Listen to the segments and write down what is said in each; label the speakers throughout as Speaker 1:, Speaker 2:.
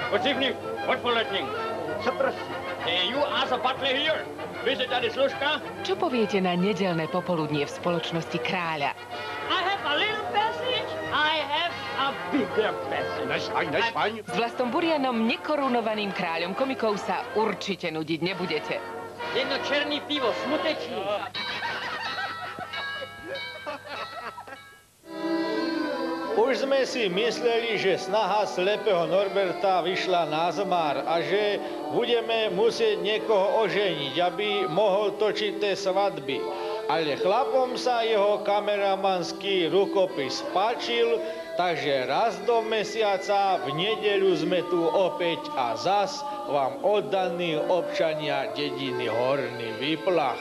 Speaker 1: Good evening. What for lightning? You are the butler here. Visit at the služka?
Speaker 2: Čo poviete na nedeľné popoludnie v spoločnosti kráľa?
Speaker 1: I have a little passage. I have a bigger passage.
Speaker 3: Než fajn.
Speaker 2: S Vlastom Burianom, nekorunovaným kráľom komikov sa určite nudiť nebudete.
Speaker 1: Jedno černý pivo, smutečný.
Speaker 4: Už sme si mysleli, že snaha slepého Norberta vyšla na zmar a že budeme musieť niekoho oženiť, aby mohol točiť tie svadby. Ale chlapom sa jeho kameramanský rukopis páčil, takže raz do mesiaca v nedeľu sme tu opäť a zas vám oddaní občania dediny Horný Výplach.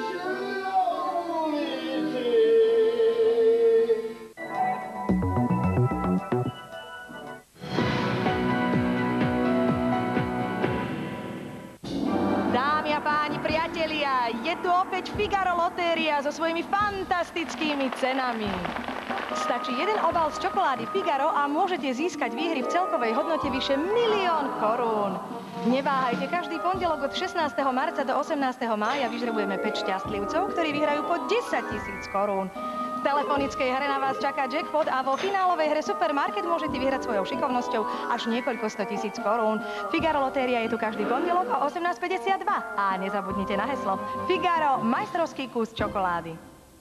Speaker 5: Je tu opäť Figaro lotéria so svojimi fantastickými cenami. Stačí jeden obal z čokolády Figaro a môžete získať výhry v celkovej hodnote vyše 1 000 000 korún. Neváhajte, každý pondelok od 16. marca do 18. mája vyžrebujeme 5 šťastlivcov, ktorí vyhrajú po 10 000 korún. V telefonickej hre na vás čaká jackpot a vo finálovej hre Supermarket môžete vyhrať svojou šikovnosťou až niekoľko 100 000 korún. Figaro lotéria je tu každý pondelok o 18:52. A nezabudnite na heslo Figaro, majstrovský kus čokolády.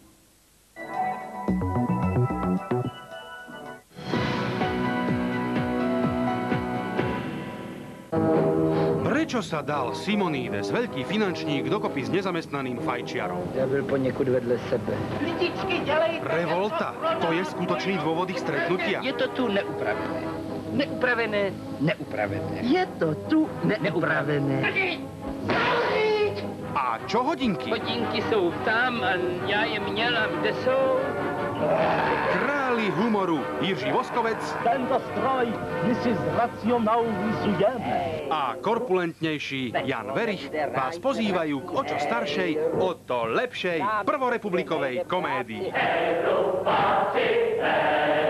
Speaker 3: Prečo sa dal Simonides, veľký finančník, dokopy s nezamestnaným fajčiarom?
Speaker 6: Ja byl poniekud vedle sebe.
Speaker 1: Kriticky ďalej.
Speaker 3: Revolta, to je skutočný dôvod ich stretnutia?
Speaker 6: Je to tu neupravené. Neupravené. Je to tu neupravené.
Speaker 3: A čo hodinky?
Speaker 6: Hodinky sú tam a ja je měla, kde sú.
Speaker 3: Králi humoru Jiří Voskovec.
Speaker 7: Tento stroj my si zracionalizujeme.
Speaker 3: A korpulentnejší Jan Verich vás pozývajú k o čo staršej, o to lepšej prvorepublikovej komédii.